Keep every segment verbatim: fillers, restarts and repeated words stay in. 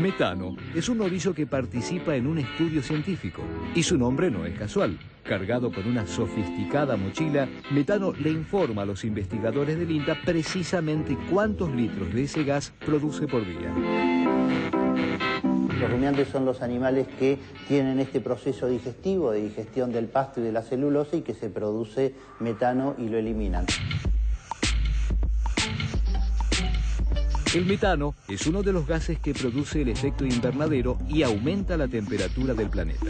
Metano es un novillo que participa en un estudio científico y su nombre no es casual. Cargado con una sofisticada mochila, Metano le informa a los investigadores del INTA precisamente cuántos litros de ese gas produce por día. Los rumiantes son los animales que tienen este proceso digestivo de digestión del pasto y de la celulosa y que se produce metano y lo eliminan. El metano es uno de los gases que produce el efecto invernadero y aumenta la temperatura del planeta.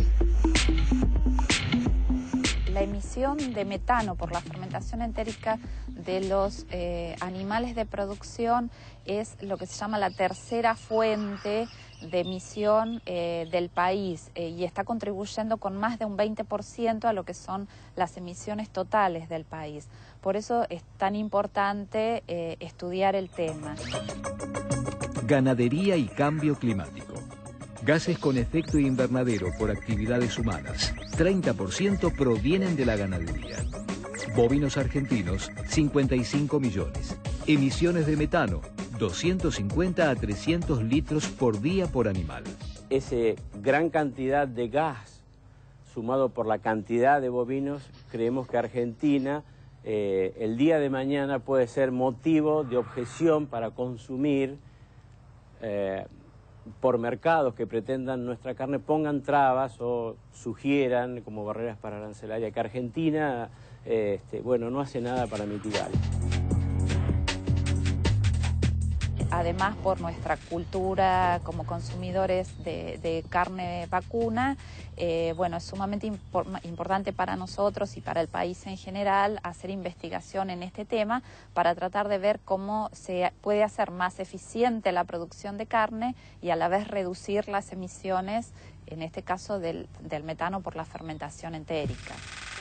La emisión de metano por la fermentación entérica de los eh, animales de producción es lo que se llama la tercera fuente de emisión eh, del país eh, y está contribuyendo con más de un veinte por ciento a lo que son las emisiones totales del país. Por eso es tan importante eh, estudiar el tema. Ganadería y cambio climático. Gases con efecto invernadero por actividades humanas. treinta por ciento provienen de la ganadería. Bovinos argentinos, cincuenta y cinco millones. Emisiones de metano, doscientos cincuenta a trescientos litros por día por animal. Esa gran cantidad de gas, sumado por la cantidad de bovinos, creemos que Argentina eh, el día de mañana puede ser motivo de objeción para consumir eh, por mercados que pretendan nuestra carne, pongan trabas o sugieran como barreras para arancelaria que Argentina eh, este, bueno, no hace nada para mitigarlo. Además, por nuestra cultura como consumidores de, de carne vacuna, eh, bueno, es sumamente impor importante para nosotros y para el país en general hacer investigación en este tema para tratar de ver cómo se puede hacer más eficiente la producción de carne y a la vez reducir las emisiones, en este caso del, del metano por la fermentación entérica.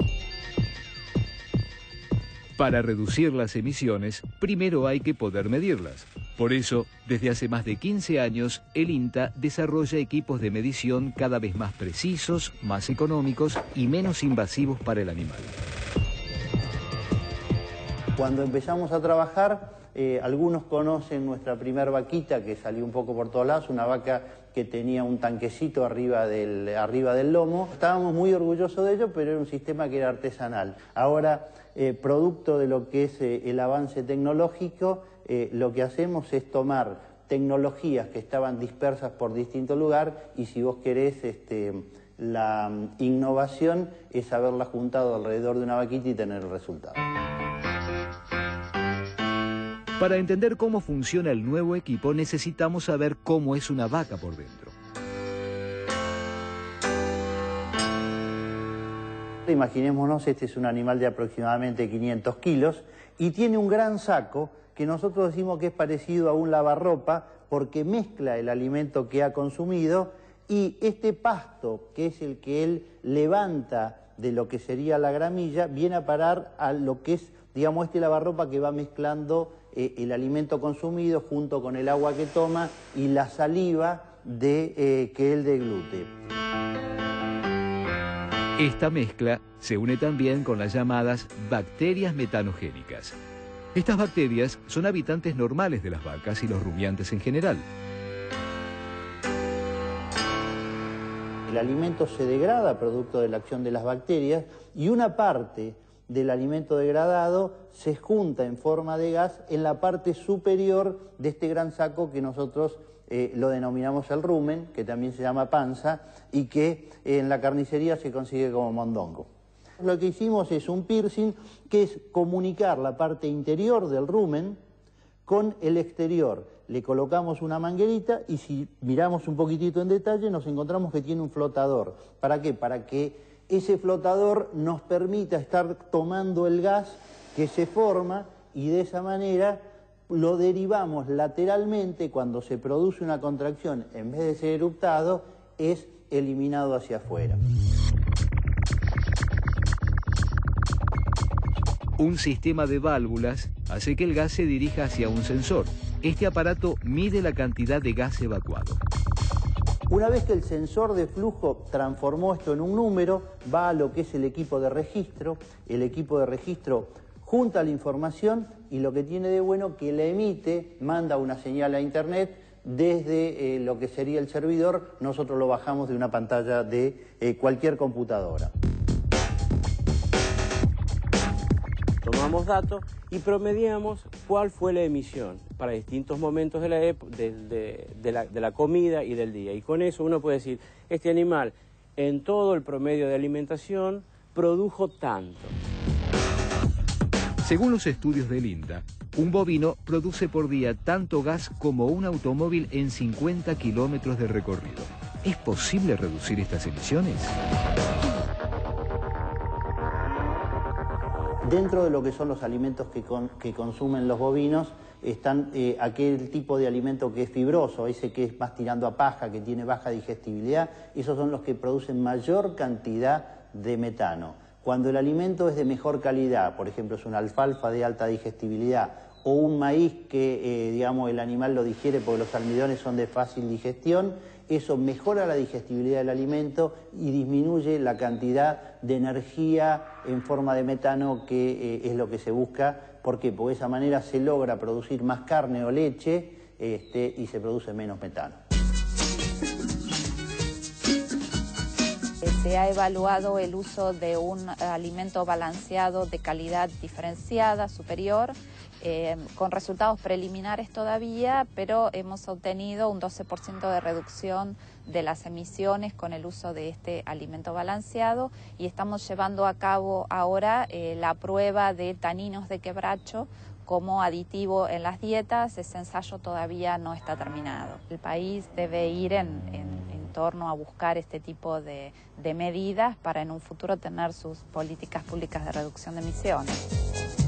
Para reducir las emisiones, primero hay que poder medirlas. Por eso, desde hace más de quince años, el INTA desarrolla equipos de medición cada vez más precisos, más económicos y menos invasivos para el animal. Cuando empezamos a trabajar, eh, algunos conocen nuestra primer vaquita que salió un poco por todos lados, una vaca que tenía un tanquecito arriba del, arriba del lomo. Estábamos muy orgullosos de ello, pero era un sistema que era artesanal. Ahora, eh, producto de lo que es eh, el avance tecnológico, eh, lo que hacemos es tomar tecnologías que estaban dispersas por distintos lugares y si vos querés, este, la um, innovación es haberla juntado alrededor de una vaquita y tener el resultado. Para entender cómo funciona el nuevo equipo, necesitamos saber cómo es una vaca por dentro. Imaginémonos, este es un animal de aproximadamente quinientos kilos y tiene un gran saco que nosotros decimos que es parecido a un lavarropa porque mezcla el alimento que ha consumido y este pasto, que es el que él levanta de lo que sería la gramilla, viene a parar a lo que es, digamos, este lavarropa que va mezclando eh, el alimento consumido junto con el agua que toma y la saliva de, eh, que él deglute. Esta mezcla se une también con las llamadas bacterias metanogénicas. Estas bacterias son habitantes normales de las vacas y los rumiantes en general. El alimento se degrada producto de la acción de las bacterias y una parte del alimento degradado se junta en forma de gas en la parte superior de este gran saco que nosotros eh, lo denominamos el rumen, que también se llama panza y que eh, en la carnicería se consigue como mondongo. Lo que hicimos es un piercing que es comunicar la parte interior del rumen con el exterior. Le colocamos una manguerita y si miramos un poquitito en detalle nos encontramos que tiene un flotador. ¿Para qué? Para que ese flotador nos permita estar tomando el gas que se forma y de esa manera lo derivamos lateralmente cuando se produce una contracción, en vez de ser eruptado, es eliminado hacia afuera. Un sistema de válvulas hace que el gas se dirija hacia un sensor. Este aparato mide la cantidad de gas evacuado. Una vez que el sensor de flujo transformó esto en un número, va a lo que es el equipo de registro. El equipo de registro junta la información y lo que tiene de bueno que la emite, manda una señal a internet desde eh, lo que sería el servidor, nosotros lo bajamos de una pantalla de eh, cualquier computadora. Tomamos datos y promediamos cuál fue la emisión para distintos momentos de la, de, de, de, la, de la comida y del día. Y con eso uno puede decir, este animal en todo el promedio de alimentación produjo tanto. Según los estudios del INTA, un bovino produce por día tanto gas como un automóvil en cincuenta kilómetros de recorrido. ¿Es posible reducir estas emisiones? Dentro de lo que son los alimentos que, con, que consumen los bovinos, están eh, aquel tipo de alimento que es fibroso, ese que es más tirando a paja, que tiene baja digestibilidad, esos son los que producen mayor cantidad de metano. Cuando el alimento es de mejor calidad, por ejemplo, es una alfalfa de alta digestibilidad o un maíz que, eh, digamos, el animal lo digiere porque los almidones son de fácil digestión, eso mejora la digestibilidad del alimento y disminuye la cantidad de energía en forma de metano que eh, es lo que se busca. ¿Por qué? Porque de esa manera se logra producir más carne o leche este, y se produce menos metano. Se ha evaluado el uso de un alimento balanceado de calidad diferenciada, superior, eh, con resultados preliminares todavía, pero hemos obtenido un doce por ciento de reducción de las emisiones con el uso de este alimento balanceado y estamos llevando a cabo ahora eh, la prueba de taninos de quebracho como aditivo en las dietas. Ese ensayo todavía no está terminado. El país debe ir en, en, en torno a buscar este tipo de, de medidas para en un futuro tener sus políticas públicas de reducción de emisiones.